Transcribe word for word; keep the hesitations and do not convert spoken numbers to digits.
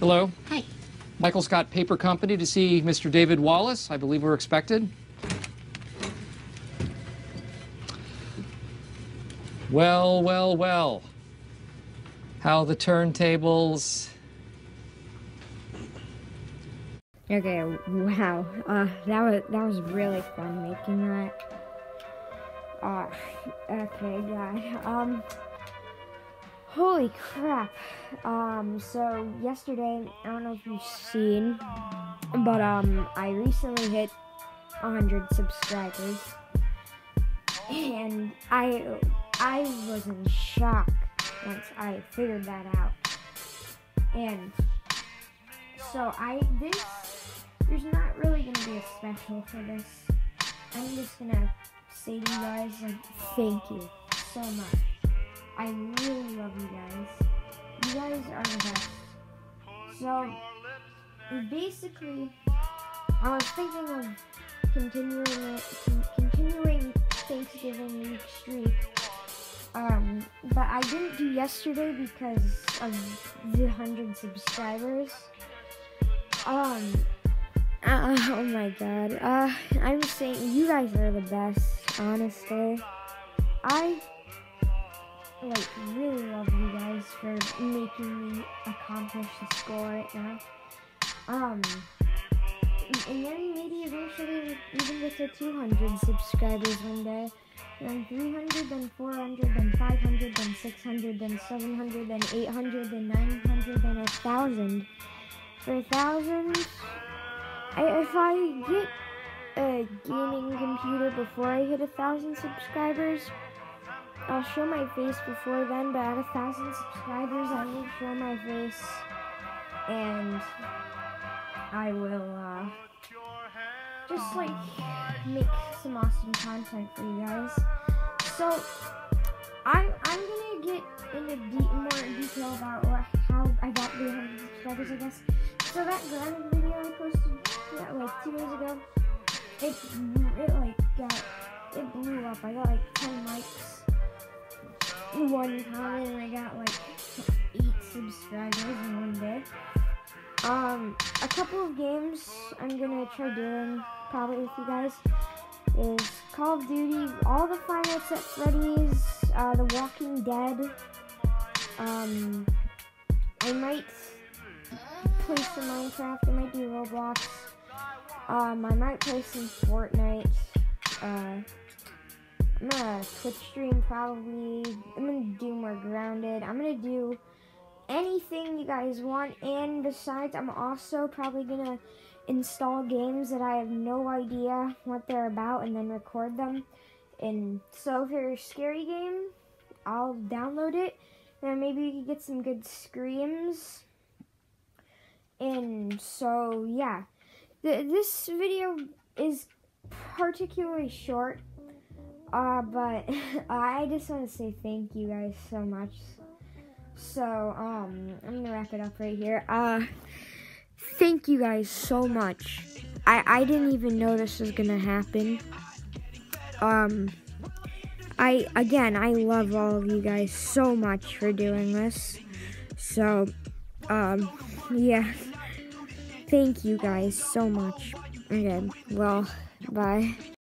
Hello. Hi. Michael Scott Paper Company to see Mister David Wallace. I believe we're expected. Well, well, well. How the turntables. Okay, wow. Uh, that was that was really fun making that. Uh, okay, God. Um, holy crap. Um, so yesterday, I don't know if you've seen, but um, I recently hit one hundred subscribers, and I I was in shock once I figured that out. And so I this. There's not really going to be a special for this. I'm just going to say to you guys, like, thank you so much. I really love you guys. You guys are the best. So, basically, I was thinking of continuing it, continuing Thanksgiving week streak. Um, but I didn't do yesterday because of the one hundred subscribers. Um... Uh, oh my god. Uh, I'm saying you guys are the best, honestly. I, like, really love you guys for making me accomplish this goal right now. Um, and then maybe eventually even get to two hundred subscribers one day. Then three hundred, then four hundred, then five hundred, then six hundred, then seven hundred, then eight hundred, then nine hundred, then one thousand. For one thousand... I, if I get a gaming computer before I hit a thousand subscribers, I'll show my face before then, but at a thousand subscribers, I will show my face, and I will, uh, just, like, make some awesome content for you guys. So, I'm, I'm gonna get into de more detail about what, how I got the one hundred subscribers, I guess. So that Granny video I posted, yeah, like two days ago, it, it like got, it blew up. I got like ten likes, one comment, and I got like eight subscribers in one day. Um, a couple of games I'm gonna try doing probably with you guys is Call of Duty, all the Five Nights at Freddy's, uh, The Walking Dead. Um, I might play some Minecraft, I might do Roblox. Um, I might play some Fortnite. Uh, I'm gonna Twitch stream probably. I'm gonna do more Grounded. I'm gonna do anything you guys want. And besides, I'm also probably gonna install games that I have no idea what they're about and then record them. And so if you're a scary game, I'll download it. And maybe you can get some good screams. And so, yeah. Th this video is particularly short, uh, but I just want to say thank you guys so much. So, um, I'm gonna wrap it up right here. Uh, thank you guys so much. I, I didn't even know this was gonna happen. Um, I, again, I love all of you guys so much for doing this. So, um, yeah. Thank you guys so much. Okay, well, bye.